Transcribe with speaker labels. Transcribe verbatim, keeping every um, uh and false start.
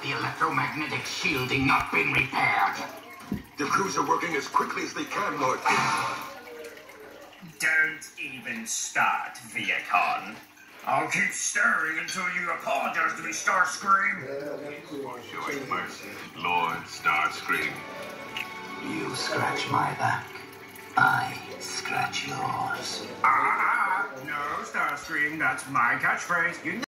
Speaker 1: the electromagnetic shielding not been repaired?
Speaker 2: The crews are working as quickly as they can, Lord.
Speaker 3: Don't even start, Viacon. I'll keep staring until you apologize to me, Starscream.
Speaker 4: Showing mercy, Lord Starscream.
Speaker 1: You scratch my back, I scratch yours.
Speaker 3: Ah, no, Starscream, that's my catchphrase. You